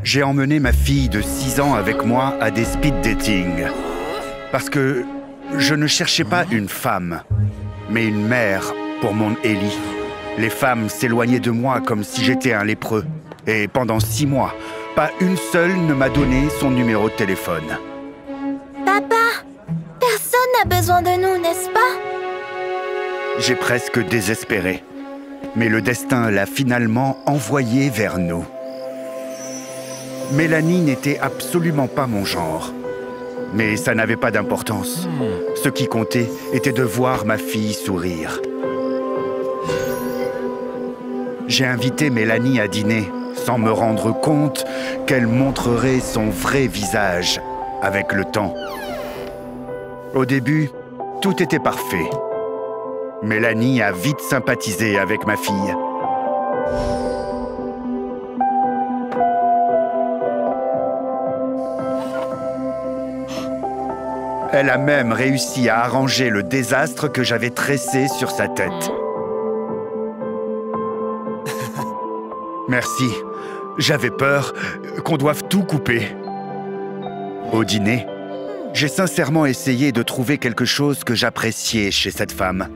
J'ai emmené ma fille de 6 ans avec moi à des speed dating. Parce que je ne cherchais pas une femme, mais une mère pour mon Ellie. Les femmes s'éloignaient de moi comme si j'étais un lépreux. Et pendant 6 mois, pas une seule ne m'a donné son numéro de téléphone. Papa, personne n'a besoin de nous, n'est-ce pas? J'ai presque désespéré. Mais le destin l'a finalement envoyée vers nous. Mélanie n'était absolument pas mon genre. Mais ça n'avait pas d'importance. Ce qui comptait était de voir ma fille sourire. J'ai invité Mélanie à dîner, sans me rendre compte qu'elle montrerait son vrai visage avec le temps. Au début, tout était parfait. Mélanie a vite sympathisé avec ma fille. Elle a même réussi à arranger le désastre que j'avais tressé sur sa tête. Merci. J'avais peur qu'on doive tout couper. Au dîner, j'ai sincèrement essayé de trouver quelque chose que j'appréciais chez cette femme.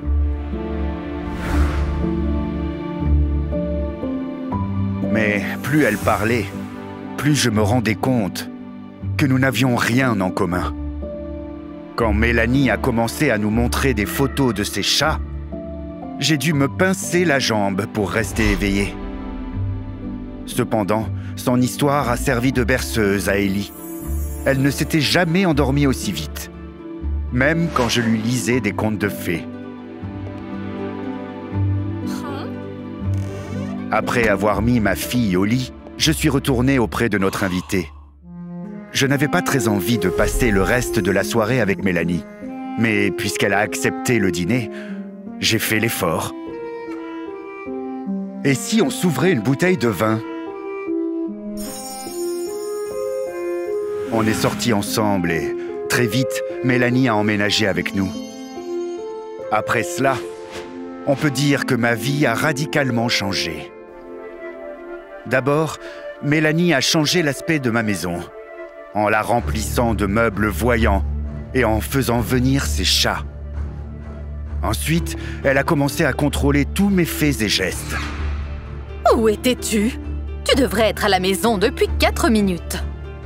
Mais plus elle parlait, plus je me rendais compte que nous n'avions rien en commun. Quand Mélanie a commencé à nous montrer des photos de ses chats, j'ai dû me pincer la jambe pour rester éveillé. Cependant, son histoire a servi de berceuse à Ellie. Elle ne s'était jamais endormie aussi vite, même quand je lui lisais des contes de fées. Après avoir mis ma fille au lit, je suis retourné auprès de notre invité. Je n'avais pas très envie de passer le reste de la soirée avec Mélanie. Mais puisqu'elle a accepté le dîner, j'ai fait l'effort. Et si on s'ouvrait une bouteille de vin? On est sortis ensemble et, très vite, Mélanie a emménagé avec nous. Après cela, on peut dire que ma vie a radicalement changé. D'abord, Mélanie a changé l'aspect de ma maison, en la remplissant de meubles voyants et en faisant venir ses chats. Ensuite, elle a commencé à contrôler tous mes faits et gestes. Où étais-tu? Tu devrais être à la maison depuis 4 minutes.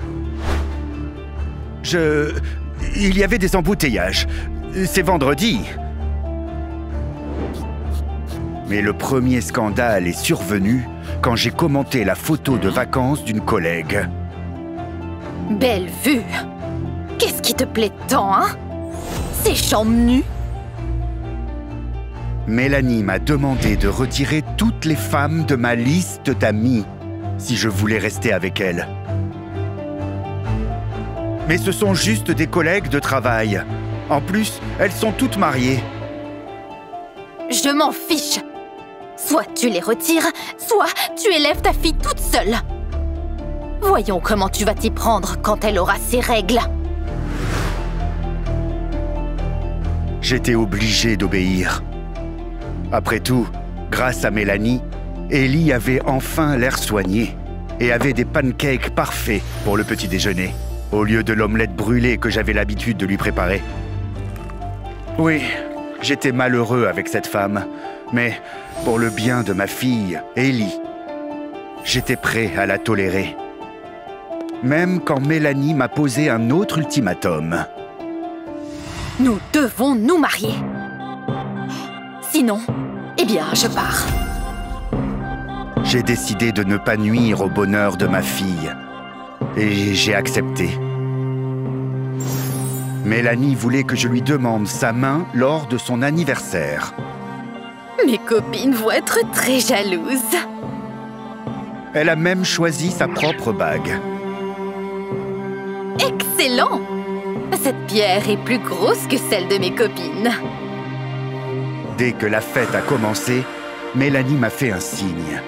Il y avait des embouteillages. C'est vendredi. Mais le premier scandale est survenu quand j'ai commenté la photo de vacances d'une collègue. Belle vue! Qu'est-ce qui te plaît tant, hein? Ces jambes nues? Mélanie m'a demandé de retirer toutes les femmes de ma liste d'amis si je voulais rester avec elle. Mais ce sont juste des collègues de travail. En plus, elles sont toutes mariées. Je m'en fiche! Soit tu les retires, soit tu élèves ta fille toute seule. Voyons comment tu vas t'y prendre quand elle aura ses règles. J'étais obligé d'obéir. Après tout, grâce à Mélanie, Ellie avait enfin l'air soigné et avait des pancakes parfaits pour le petit déjeuner, au lieu de l'omelette brûlée que j'avais l'habitude de lui préparer. Oui, j'étais malheureux avec cette femme, mais pour le bien de ma fille, Ellie, j'étais prêt à la tolérer. Même quand Mélanie m'a posé un autre ultimatum. Nous devons nous marier. Sinon, eh bien, je pars. J'ai décidé de ne pas nuire au bonheur de ma fille. Et j'ai accepté. Mélanie voulait que je lui demande sa main lors de son anniversaire. Mes copines vont être très jalouses. Elle a même choisi sa propre bague. Excellent! Cette pierre est plus grosse que celle de mes copines. Dès que la fête a commencé, Mélanie m'a fait un signe.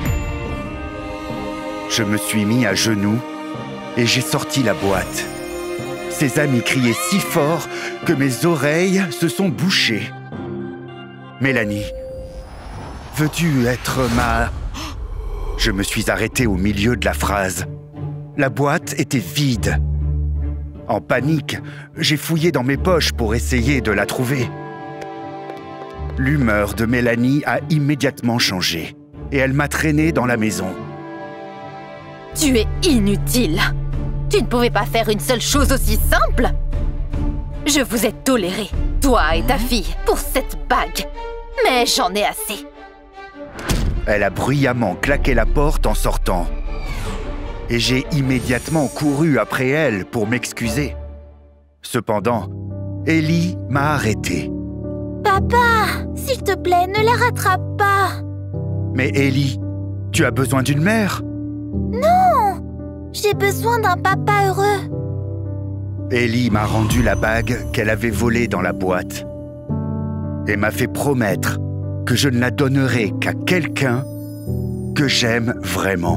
Je me suis mis à genoux et j'ai sorti la boîte. Ses amis criaient si fort que mes oreilles se sont bouchées. Mélanie, veux-tu être ma... Je me suis arrêté au milieu de la phrase. La boîte était vide. En panique, j'ai fouillé dans mes poches pour essayer de la trouver. L'humeur de Mélanie a immédiatement changé et elle m'a traîné dans la maison. Tu es inutile. Tu ne pouvais pas faire une seule chose aussi simple. Je vous ai toléré, toi et ta fille, pour cette bague. Mais j'en ai assez. Elle a bruyamment claqué la porte en sortant. Et j'ai immédiatement couru après elle pour m'excuser. Cependant, Ellie m'a arrêté. Papa, s'il te plaît, ne la rattrape pas. Mais Ellie, tu as besoin d'une mère? Non, j'ai besoin d'un papa heureux. Ellie m'a rendu la bague qu'elle avait volée dans la boîte et m'a fait promettre que je ne la donnerai qu'à quelqu'un que j'aime vraiment.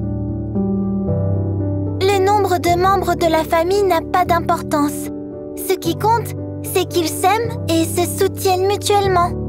Le nombre de membres de la famille n'a pas d'importance. Ce qui compte, c'est qu'ils s'aiment et se soutiennent mutuellement.